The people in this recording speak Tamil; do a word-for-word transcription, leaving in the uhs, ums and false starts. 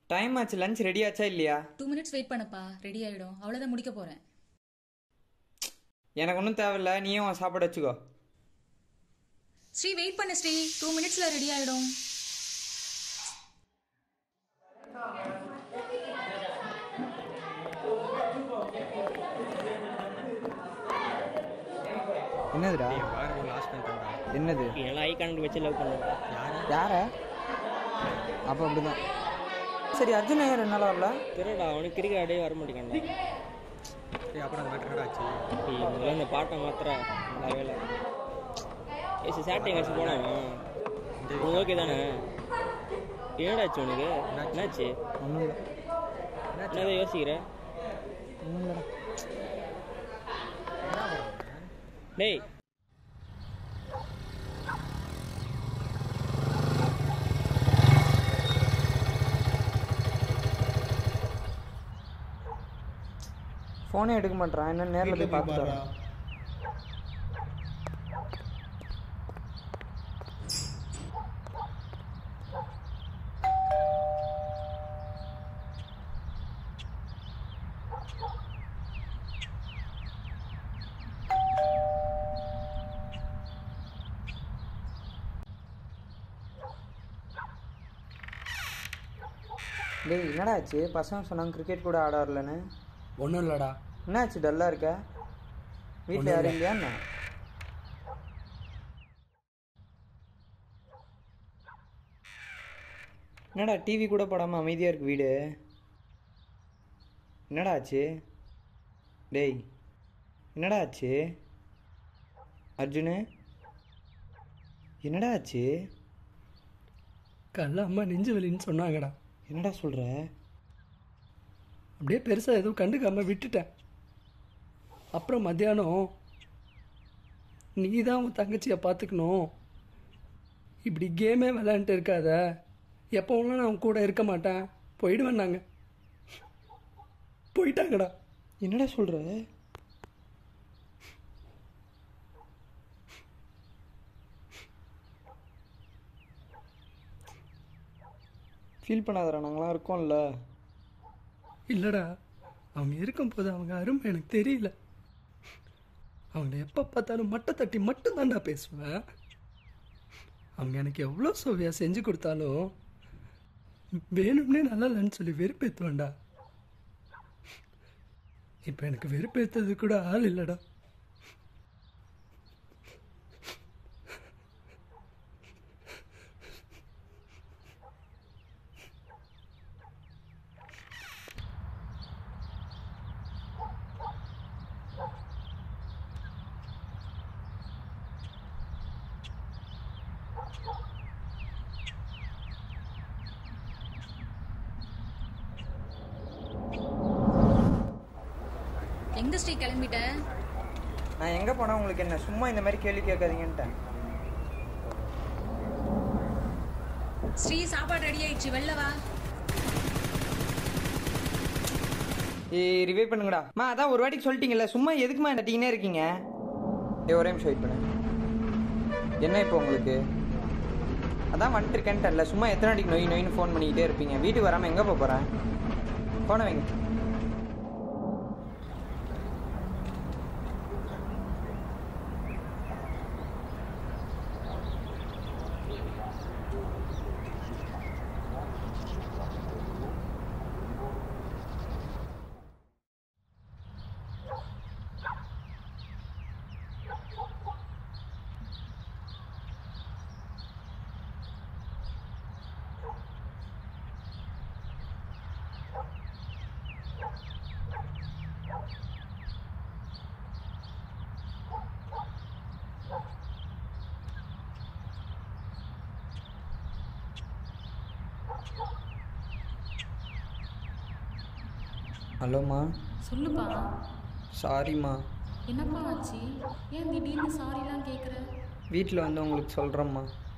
டைம் ஆச்சு. லஞ்ச் ரெடி ஆச்சா இல்லையா? டூ மினிட்ஸ் வெயிட் பண்ணப்பா, ரெடி ஆயிடும். அவ்வளோதான், முடிக்க போறேன். எனக்கு ஒன்றும் தேவையில்ல, நீயும் சாப்பாடு வச்சுக்கோ. ஸ்ரீ வெயிட் பண்ணு ஸ்ரீ, டூ மினிட்ஸ்ல ரெடி ஆயிடும். என்னதுடா? என்னது? எல்லாம் ஐகானுக்கு வச்சு லவ் பண்ணுவேன். யார? அப்போ அப்படிதான். சரி, அர்ஜுன் ஐயா ரெண்டு நாள் வரல. திருடா, அவனுக்கு கிரிக்கெட் ஆடே வர மாட்டேங்காண்டா. அப்புறம் அந்த மேட்டர் ஆச்சு. முதல்ல இந்த பாட்டை மாத்திர நல்லாவே இல்லை. ஏசி சாட்டை எங்கேயாச்சும் போனாங்க. உனக்கு ஓகே தானே? என்னடாச்சு உனக்கு? என்னாச்சு? ஒன்றும் இல்லை. என்னதான் யோசிக்கிற? ஒன்றும் இல்லைடா. டேய், ஃபோனே எடுக்க மாட்டான். என்ன நேரில் போய் பார்த்துட்டு வரேன். டேய், என்னடா ஆச்சு? பசங்க சொன்னாங்க கிரிக்கெட் கூட ஆட வரலன்னு. ஒன்றும் இல்லைடா. என்னாச்சு, டல்லாக இருக்க? வீட்டில் யாரும் இல்லையா என்ன? என்னடா டிவி கூட போடாமல் அமைதியாக இருக்கு வீடு? என்னடா ஆச்சு? டேய், என்னடா ஆச்சு? அர்ஜுனு, என்னடா ஆச்சு? கல்ல அம்மா நெஞ்சு வலின்னு சொன்னாங்கடா. என்னடா சொல்கிற? அப்படியே பெருசாக எதுவும் கண்டுக்காம விட்டுட்டேன். அப்புறம் மத்தியானம் நீ தான் உன் தங்கச்சியை பார்த்துக்கணும், இப்படி கேமே விளையாண்டுட்டு இருக்காத, எப்போவும் நான் அவன் கூட இருக்க மாட்டேன், போயிடுவேன். நாங்கள் போயிட்டாங்கடா. என்னடா சொல்கிற? ஃபீல் பண்ணாதடா, நாங்களாம் இருக்கோம்ல. இல்லைடா, அவங்க இருக்கும்போது அவங்க அருமை எனக்கு தெரியல. அவங்கள எப்போ பார்த்தாலும் மட்டை தட்டி மட்டும்தான்டா பேசுவேன். அவங்க எனக்கு எவ்வளோ சோவியாக செஞ்சு கொடுத்தாலும் வேணும்னே நல்லா இல்லைன்னு சொல்லி வெறுப்பேற்றுவேன்டா. இப்போ எனக்கு வெறுப்பேற்றது கூட ஆள் இல்லைடா. எங்க ஸ்ரீ கிளம்பிட்ட? நான் எங்கே போனால் உங்களுக்கு என்ன? சும்மா இந்த மாதிரி கேள்வி கேட்காதீங்கன்ட்டேன். ஸ்ரீ சாப்பாடு ரெடி ஆயிடுச்சு, வெளில வா. ஏய், ரிவே பண்ணுங்கடா. மா, அதான் ஒரு வாட்டிக்கு சொல்லிட்டீங்கல்ல, சும்மா எதுக்குமா நட்டிங்கன்னே இருக்கீங்க? ஏ, ஒரே நிமிஷம் வெயிட் பண்ணு. என்ன இப்போ உங்களுக்கு? அதான் வந்துட்டு இருக்கேன்ட்டேன்ல, சும்மா எத்தனை வாட்டிக்கு நொய் நொயின்னு ஃபோன் பண்ணிக்கிட்டே இருப்பீங்க? வீட்டுக்கு வராமல் எங்கே போக போகிறேன்? ஃபோனை வைங்க. ஹலோம்மா. சொல்லுப்பா. சாரிம்மா. என்னப்பா ஆச்சு? ஏன் திடீர்னு சாரிலாம் கேட்குற? வீட்டில் வந்து உங்களுக்கு சொல்கிறேம்மா.